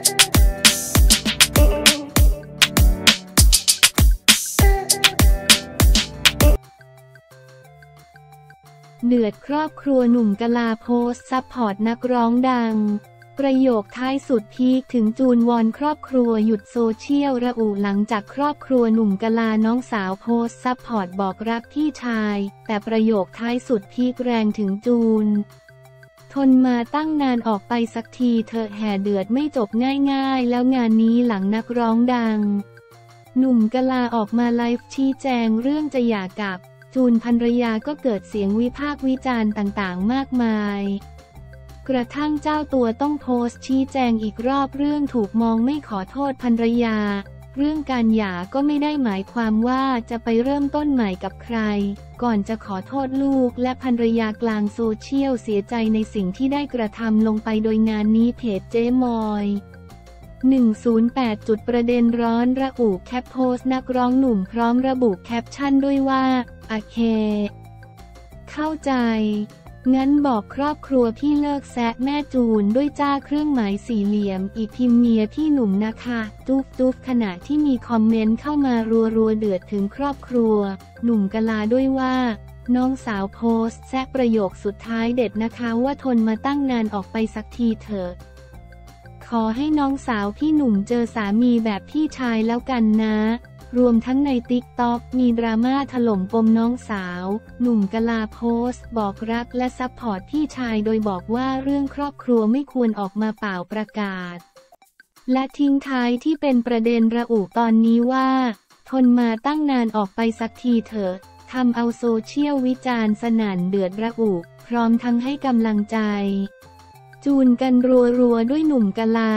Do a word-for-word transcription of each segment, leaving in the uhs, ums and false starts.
เดือดครอบครัวหนุ่มกะลาโพสต์ซัพพอร์ตนักร้องดังประโยคท้ายสุดพีคถึงจูนวอนครอบครัวหยุดโซเชียลระอุหลังจากครอบครัวหนุ่มกะลาน้องสาวโพสต์ซัพพอร์ตบอกรักพี่ชายแต่ประโยคท้ายสุดพีคแรงถึงจูนทนมาตั้งนานออกไปสักทีเธอแห่เดือดไม่จบง่ายๆแล้วงานนี้หลังนักร้องดังหนุ่มกะลาออกมาไลฟ์ชี้แจงเรื่องจะหย่ากับจูนภรรยาก็เกิดเสียงวิพากษ์วิจารณ์ต่างๆมากมายกระทั่งเจ้าตัวต้องโพสต์ชี้แจงอีกรอบเรื่องถูกมองไม่ขอโทษภรรยาเรื่องการหย่าก็ไม่ได้หมายความว่าจะไปเริ่มต้นใหม่กับใครก่อนจะขอโทษลูกและภรรยากลางโซเชียลเสียใจในสิ่งที่ได้กระทำลงไปโดยงานนี้เพจเจ๊มอยหนึ่งศูนย์แปดจุดประเด็นร้อนระอุแคปโพสต์นักร้องหนุ่มพร้อมระบุแคปชั่นด้วยว่าโอเคเข้าใจงั้นบอกครอบครัวพี่เลิกแซะแม่จูนด้วยจ้าเครื่องหมายสี่เหลี่ยมอีกพิมพ์เมียพี่หนุ่มนะคะจุ๊บจุ๊บขณะที่มีคอมเมนต์เข้ามารัวๆเดือดถึงครอบครัวหนุ่มกะลาด้วยว่าน้องสาวโพสต์แซะประโยคสุดท้ายเด็ดนะคะว่าทนมาตั้งนานออกไปสักทีเถอะขอให้น้องสาวพี่หนุ่มเจอสามีแบบพี่ชายแล้วกันนะรวมทั้งในติ๊กต็อกมีดราม่าถล่มปมน้องสาวหนุ่มกะลาโพสต์บอกรักและซัพพอร์ตพี่ชายโดยบอกว่าเรื่องครอบครัวไม่ควรออกมาเปล่าประกาศและทิ้งท้ายที่เป็นประเด็นระอุตอนนี้ว่าทนมาตั้งนานออกไปสักทีเถอะทำเอาโซเชียลวิจารณ์สนั่นเดือดระอุพร้อมทั้งให้กำลังใจจูนกันรัวๆด้วยหนุ่มกะลา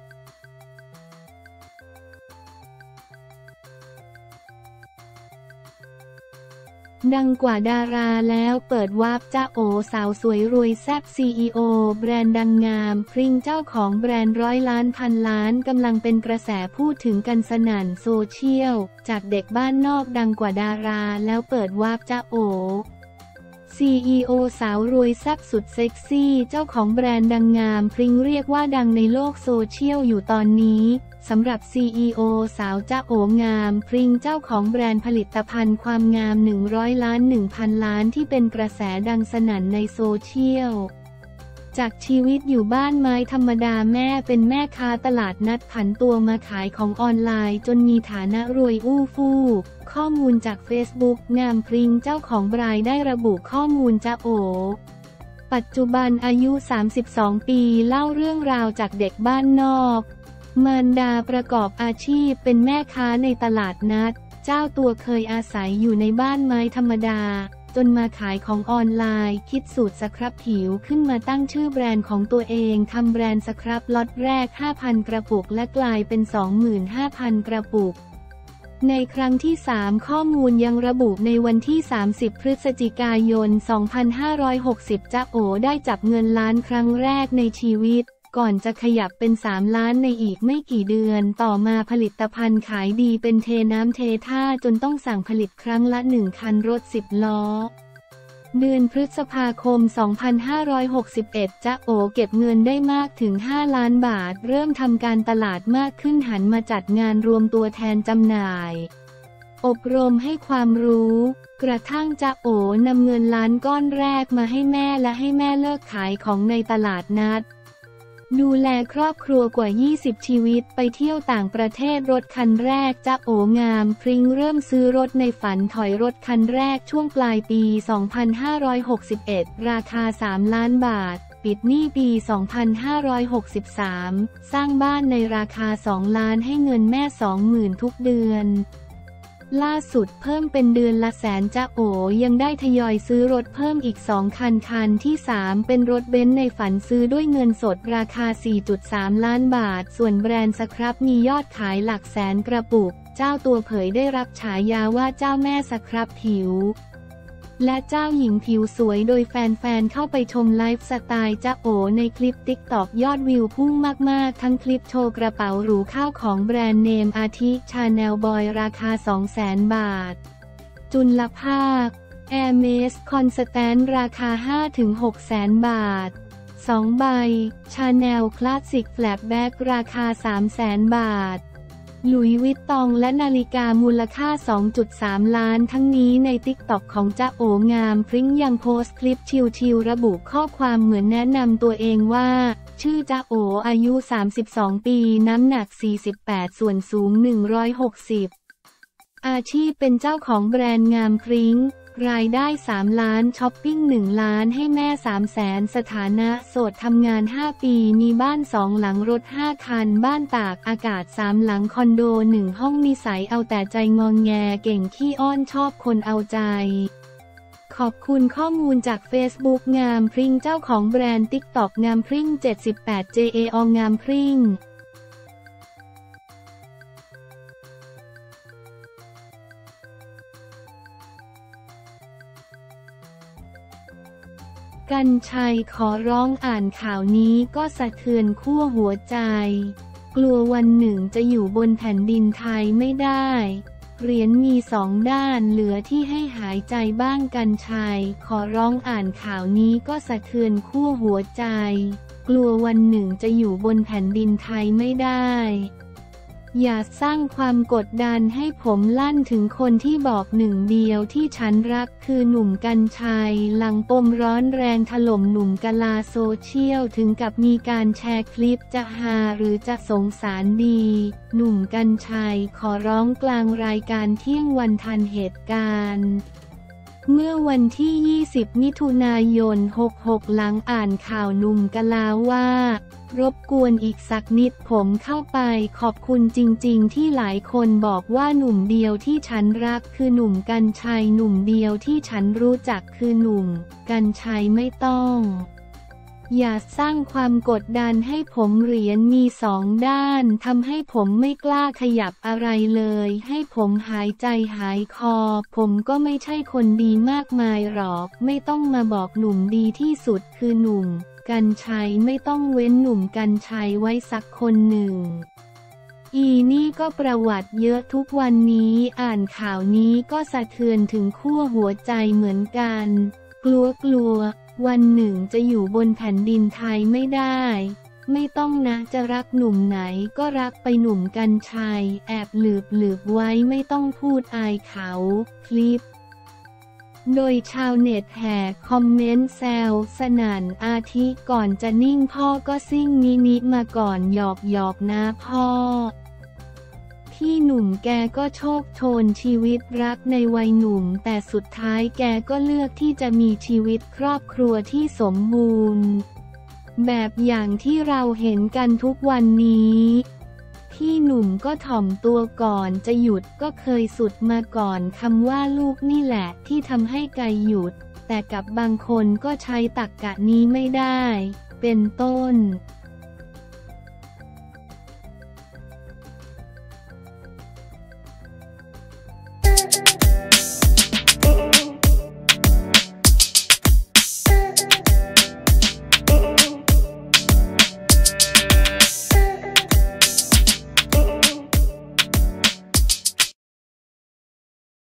ดังกว่าดาราแล้วเปิดวาร์ปจ้าโอสาวสวยรวยแซ่บ ซี อี โอ แบรนด์ดังงามพริ้งเจ้าของแบรนด์ร้อยล้านพันล้านกำลังเป็นกระแสพูดถึงกันสนั่นโซเชียลจากเด็กบ้านนอกดังกว่าดาราแล้วเปิดวาร์ปจ้าโอ ซี อี โอ สาวรวยแซ่บสุดเซ็กซี่เจ้าของแบรนด์ดังงามพริ้งเรียกว่าดังในโลกโซเชียลอยู่ตอนนี้สำหรับ ซี อี โอ สาวจ๊ะโองามพริ้งเจ้าของแบรนด์ผลิตภัณฑ์ความงามหนึ่งร้อยล้าน หนึ่งพัน ล้านที่เป็นกระแสดังสนั่นในโซเชียลจากชีวิตอยู่บ้านไม้ธรรมดาแม่เป็นแม่ค้าตลาดนัดผันตัวมาขายของออนไลน์จนมีฐานะรวยอู้ฟู่ข้อมูลจาก เฟซบุ๊ก งามพริ้งเจ้าของแบรนด์ได้ระบุข้อมูลจ๊ะโอปัจจุบันอายุสามสิบสองปีเล่าเรื่องราวจากเด็กบ้านนอกมารดาประกอบอาชีพเป็นแม่ค้าในตลาดนัดเจ้าตัวเคยอาศัยอยู่ในบ้านไม้ธรรมดาจนมาขายของออนไลน์คิดสูตรสครับผิวขึ้นมาตั้งชื่อแบรนด์ของตัวเองทำแบรนด์สครับล็อตแรก ห้าพัน กระปุกและกลายเป็น สองหมื่นห้าพัน กระปุกในครั้งที่สามข้อมูลยังระบุในวันที่สามสิบพฤศจิกายนสองพันห้าร้อยหกสิบจ๊ะโอได้จับเงินล้านครั้งแรกในชีวิตก่อนจะขยับเป็นสามล้านในอีกไม่กี่เดือนต่อมาผลิตภัณฑ์ขายดีเป็นเทน้ำเทท่าจนต้องสั่งผลิตครั้งละหนึ่งคันรถสิบล้อเดือนพฤษภาคมสองพันห้าร้อยหกสิบเอ็ดจ๊ะโอเก็บเงินได้มากถึงห้าล้านบาทเริ่มทำการตลาดมากขึ้นหันมาจัดงานรวมตัวแทนจำหน่ายอบรมให้ความรู้กระทั่งจ๊ะโอนำเงินล้านก้อนแรกมาให้แม่และให้แม่เลิกขายของในตลาดนัดดูแลครอบครัวกว่ายี่สิบชีวิตไปเที่ยวต่างประเทศรถคันแรกจ๊ะโองามพริ้งเริ่มซื้อรถในฝันถอยรถคันแรกช่วงปลายปีสองพันห้าร้อยหกสิบเอ็ดราคาสามล้านบาทปิดหนี้ปีสองพันห้าร้อยหกสิบสามสร้างบ้านในราคาสองล้านให้เงินแม่ สองหมื่น ทุกเดือนล่าสุดเพิ่มเป็นเดือนละแสนจ๊ะโอยังได้ทยอยซื้อรถเพิ่มอีกสองคันคันที่สามเป็นรถเบนซ์ในฝันซื้อด้วยเงินสดราคา สี่จุดสาม ล้านบาทส่วนแบรนด์สครับมียอดขายหลักแสนกระปุกเจ้าตัวเผยได้รับฉายาว่าเจ้าแม่สครับผิวและเจ้าหญิงผิวสวยโดยแฟนๆเข้าไปชมไลฟ์สไตล์จ๊ะโอในคลิปติ๊กต็อกยอดวิวพุ่งมากๆทั้งคลิปโชว์กระเป๋าหรูข้าวของแบรนด์เนมอาทิชาแนลบอยราคา สองแสน บาทจุลภาคแอร์เมสคอนสแตนต์ราคา ห้าถึงหก แสนบาทสอง ใบ ชาแนลคลาสสิกแฟลชแบ็กราคา สามแสน บาท หลุยส์วิตตองและนาฬิกามูลค่า สองจุดสาม ล้านทั้งนี้ในติ๊กต็อกของจ๊ะโองามพริ้งยังโพสต์คลิปชิลๆระบุข้อความเหมือนแนะนำตัวเองว่าชื่อจ๊ะโออายุ สามสิบสอง ปีน้ำหนัก สี่สิบแปด ส่วนสูง หนึ่งร้อยหกสิบ อาชีพเป็นเจ้าของแบรนด์งามพริ้งรายได้ สาม ล้านช้อปปิ้ง หนึ่ง ล้านให้แม่ สามแสน สถานะโสดทำงาน ห้า ปีมีบ้าน สอง หลังรถ ห้า คันบ้านตากอากาศ สาม หลังคอนโด หนึ่ง ห้องนิสัยเอาแต่ใจงองแงเก่งขี้อ้อนชอบคนเอาใจขอบคุณข้อมูลจาก Facebook งามพริ้งเจ้าของแบรนด์ ติ๊กต็อก งามพริ้ง เจ็ดสิบแปด เจ เอ อ งามพริ้งกรรชัยขอร้องอ่านข่าวนี้ก็สะเทือนขั้วหัวใจกลัววันหนึ่งจะอยู่บนแผ่นดินไทยไม่ได้เหรียญมีสองด้านเหลือที่ให้หายใจบ้างกรรชัยขอร้องอ่านข่าวนี้ก็สะเทือนขั้วหัวใจกลัววันหนึ่งจะอยู่บนแผ่นดินไทยไม่ได้อย่าสร้างความกดดันให้ผมลั่นถึงคนที่บอกหนึ่งเดียวที่ฉันรักคือหนุ่มกรรชัยหลังปมร้อนแรงถล่มหนุ่มกะลาโซเชียลถึงกับมีการแชร์คลิปจะฮาหรือจะสงสารดีหนุ่มกรรชัยขอร้องกลางรายการเที่ยงวันทันเหตุการณ์เมื่อวันที่ ยี่สิบ มิถุนายน หกหก หลังอ่านข่าวหนุ่มกะลาว่ารบกวนอีกสักนิดผมเข้าไปขอบคุณจริงๆที่หลายคนบอกว่าหนุ่มเดียวที่ฉันรักคือหนุ่มกรรชัยหนุ่มเดียวที่ฉันรู้จักคือหนุ่มกรรชัยไม่ต้องอย่าสร้างความกดดันให้ผมเหรียญมีสองด้านทำให้ผมไม่กล้าขยับอะไรเลยให้ผมหายใจหายคอผมก็ไม่ใช่คนดีมากมายหรอกไม่ต้องมาบอกหนุ่มดีที่สุดคือหนุ่มกรรชัยไม่ต้องเว้นหนุ่มกรรชัยไว้สักคนหนึ่งอีนี่ก็ประวัติเยอะทุกวันนี้อ่านข่าวนี้ก็สะเทือนถึงขั้วหัวใจเหมือนกันกลัวกลัววันหนึ่งจะอยู่บนแผ่นดินไทยไม่ได้ไม่ต้องนะจะรักหนุ่มไหนก็รักไปหนุ่มกรรชัยแอบหลืบหลืบไว้ไม่ต้องพูดอายเขาคลิปโดยชาวเน็ตแห่คอมเมนต์แซวสนั่นอาทิก่อนจะนิ่งพ่อก็ซิ่งมินิมาก่อนหยอกหยอกนะพ่อพี่หนุ่มแกก็โชคโชนชีวิตรักในวัยหนุ่มแต่สุดท้ายแกก็เลือกที่จะมีชีวิตครอบครัวที่สมบูรณ์แบบอย่างที่เราเห็นกันทุกวันนี้พี่หนุ่มก็ถ่อมตัวก่อนจะหยุดก็เคยสุดมาก่อนคำว่าลูกนี่แหละที่ทำให้ไกหยุดแต่กับบางคนก็ใช้ตรรกะนี้ไม่ได้เป็นต้น Thank you.